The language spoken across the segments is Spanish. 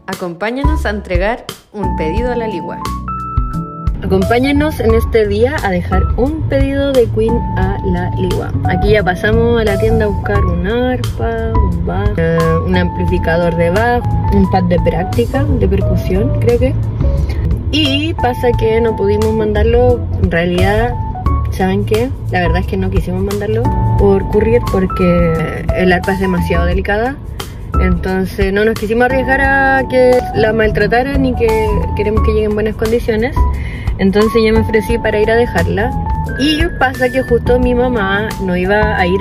Acompáñanos a entregar un pedido a la Ligua. Acompáñanos en este día a dejar un pedido de Queen a la Ligua. Aquí ya pasamos a la tienda a buscar un arpa, un bajo, un amplificador de bajo, un pad de práctica, de percusión, creo que. Y pasa que no pudimos mandarlo, en realidad, ¿saben qué? La verdad es que no quisimos mandarlo por courier porque el arpa es demasiado delicada. Entonces no nos quisimos arriesgar a que la maltrataran y que queremos que llegue en buenas condiciones. Entonces ya me ofrecí para ir a dejarla. Y pasa que justo mi mamá no iba a ir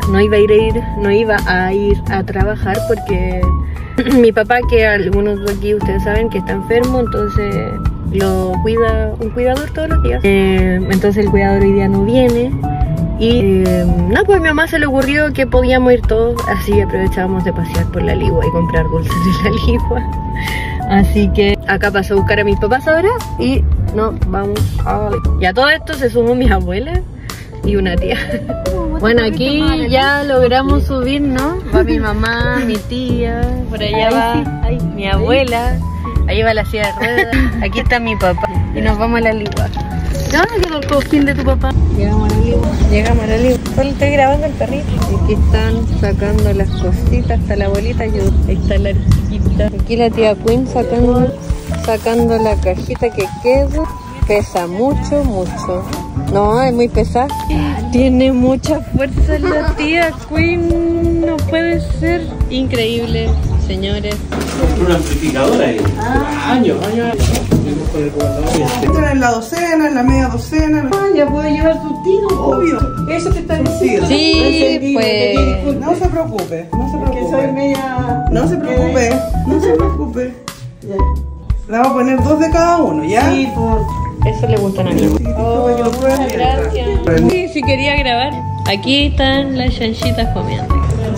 a trabajar porque mi papá, que algunos de aquí ustedes saben que está enfermo, entonces lo cuida un cuidador todos los días. Entonces el cuidador hoy día no viene. Y no, pues a mi mamá se le ocurrió que podíamos ir todos, así aprovechábamos de pasear por la Ligua y comprar dulces de la Ligua. Así que acá paso a buscar a mis papás ahora y nos vamos a... Y a todo esto se sumó mi abuela y una tía. Bueno, aquí ya logramos subir, ¿no? Va mi mamá, mi tía, por allá va mi abuela, ahí va la silla de ruedas, aquí está mi papá y nos vamos a la Ligua. ¿Dónde quedó el cojín de tu papá? Llegamos a la Ligua. Solo estoy grabando el perrito. Aquí están sacando las cositas, está la abuelita, ahí está la arquita. Aquí la tía Queen sacando la cajita que queda. Pesa mucho. No, es muy pesada. Tiene mucha fuerza la tía Queen. No puede ser. Increíble, señores. Una amplificadora ahí. Años. Entra en la docena, en la media docena. Ya puedo llevar surtido, obvio. Eso que está diciendo. Sí, pues. No se preocupe, Que soy media. No se preocupe. Ya. Le vamos a poner 2 de cada uno, ¿ya? Sí, por. Eso le gustan a mí. Muchas Gracias. Sí, si quería grabar. Aquí están las chanchitas comiendo.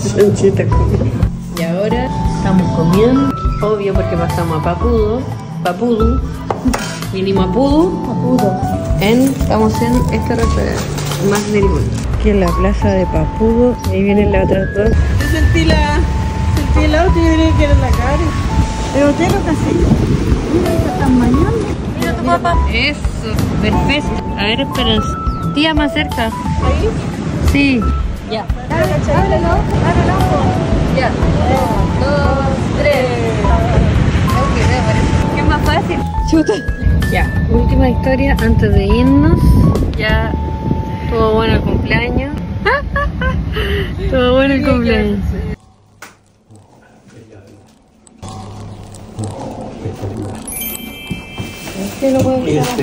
Y ahora estamos comiendo. Obvio porque pasamos a Papudu. Vinimos a Papudu. Estamos en este restaurante. Más del mundo. Aquí en la plaza de Papudu. Ahí vienen las otras dos. Yo sentí el auto y yo creí que era la cara. Pero usted lo casi. Mira, están bañando. Mira tu papá. Eso, perfecto. A ver, Esperanza. Tía, más cerca. ¿Ahí? Sí. Ya. Ábrelo. Ya. 1, 2, 3. ¿Qué es más fácil? Chuta. Ya, última historia antes de irnos. Ya estuvo bueno el cumpleaños. Estuvo bueno el cumpleaños. ¿Qué no puedo